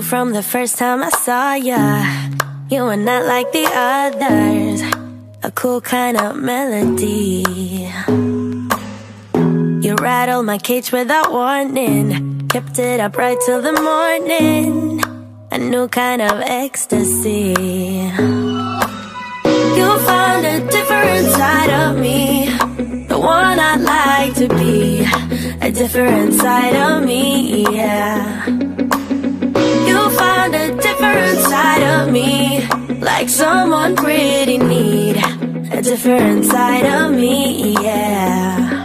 from the first time I saw ya. You were not like the others, a cool kind of melody. You rattled my cage without warning, kept it up right till the morning, a new kind of ecstasy. You found a different side of me, the one I'd like to be, a different side of me, yeah. You found a different side of me, like someone pretty neat, a different side of me, yeah.